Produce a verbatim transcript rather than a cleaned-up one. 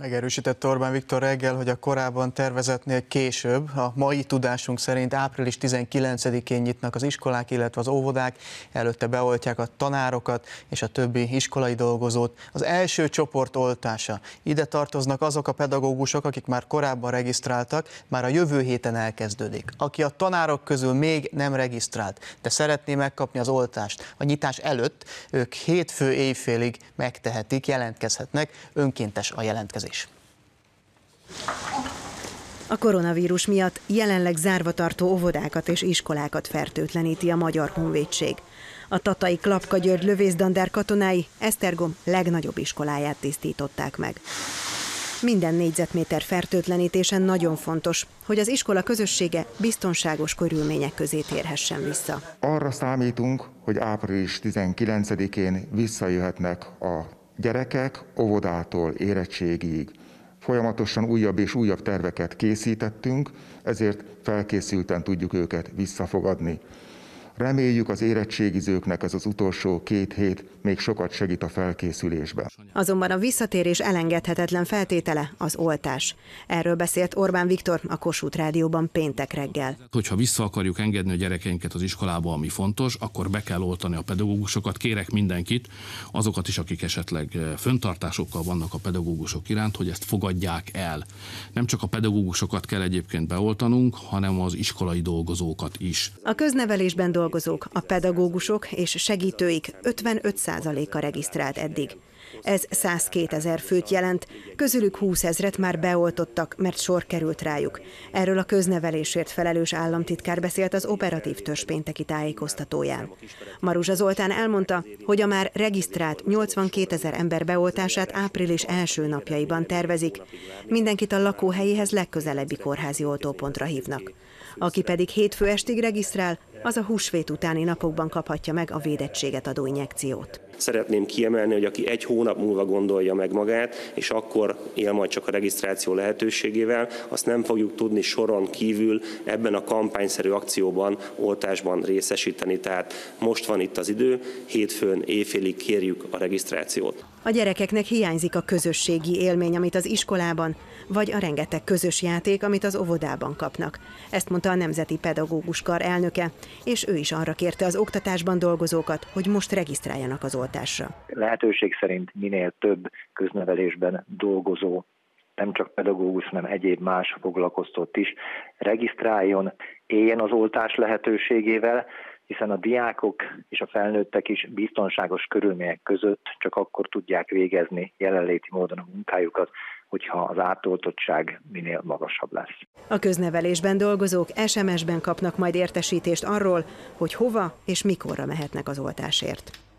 Megerősítette Orbán Viktor reggel, hogy a korábban tervezetnél később, a mai tudásunk szerint április tizenkilencedikén nyitnak az iskolák, illetve az óvodák, előtte beoltják a tanárokat és a többi iskolai dolgozót. Az első csoport oltása. Ide tartoznak azok a pedagógusok, akik már korábban regisztráltak, már a jövő héten elkezdődik. Aki a tanárok közül még nem regisztrált, de szeretné megkapni az oltást a nyitás előtt, ők hétfő éjfélig megtehetik, jelentkezhetnek, önkéntes a jelentkezés. A koronavírus miatt jelenleg zárva tartó óvodákat és iskolákat fertőtleníti a Magyar Honvédség. A tatai Klapka György lövésztandár katonái Esztergom legnagyobb iskoláját tisztították meg. Minden négyzetméter fertőtlenítésen nagyon fontos, hogy az iskola közössége biztonságos körülmények közé térhessen vissza. Arra számítunk, hogy április tizenkilencedikén visszajöhetnek a gyerekek óvodától érettségig. Folyamatosan újabb és újabb terveket készítettünk, ezért felkészülten tudjuk őket visszafogadni. Reméljük, az érettségizőknek ez az utolsó két hét még sokat segít a felkészülésben. Azonban a visszatérés elengedhetetlen feltétele az oltás. Erről beszélt Orbán Viktor a Kossuth Rádióban péntek reggel. Hogyha vissza akarjuk engedni a gyerekeinket az iskolába, ami fontos, akkor be kell oltani a pedagógusokat. Kérek mindenkit, azokat is, akik esetleg fenntartásokkal vannak a pedagógusok iránt, hogy ezt fogadják el. Nem csak a pedagógusokat kell egyébként beoltanunk, hanem az iskolai dolgozókat is. A köznevelésben dolgozók, a pedagógusok és segítőik ötvenöt százaléka regisztrált eddig. Ez százkétezer főt jelent, közülük húszezret már beoltottak, mert sor került rájuk. Erről a köznevelésért felelős államtitkár beszélt az operatív törzs pénteki tájékoztatóján. Maruzsa Zoltán elmondta, hogy a már regisztrált nyolcvankétezer ember beoltását április első napjaiban tervezik. Mindenkit a lakóhelyéhez legközelebbi kórházi oltópontra hívnak. Aki pedig hétfő estig regisztrál, az a húsvét utáni napokban kaphatja meg a védettséget adó injekciót. Szeretném kiemelni, hogy aki egy hónap múlva gondolja meg magát, és akkor él majd csak a regisztráció lehetőségével, azt nem fogjuk tudni soron kívül ebben a kampányszerű akcióban, oltásban részesíteni. Tehát most van itt az idő, hétfőn éjfélig kérjük a regisztrációt. A gyerekeknek hiányzik a közösségi élmény, amit az iskolában, vagy a rengeteg közös játék, amit az óvodában kapnak. Ezt mondta a Nemzeti Pedagógus Kar elnöke, és ő is arra kérte az oktatásban dolgozókat, hogy most regisztráljanak az oltásra. Lehetőség szerint minél több köznevelésben dolgozó, nem csak pedagógus, hanem egyéb más foglalkoztott is regisztráljon, éljen az oltás lehetőségével, hiszen a diákok és a felnőttek is biztonságos körülmények között csak akkor tudják végezni jelenléti módon a munkájukat, hogyha az átoltottság minél magasabb lesz. A köznevelésben dolgozók es em es-ben kapnak majd értesítést arról, hogy hova és mikorra mehetnek az oltásért.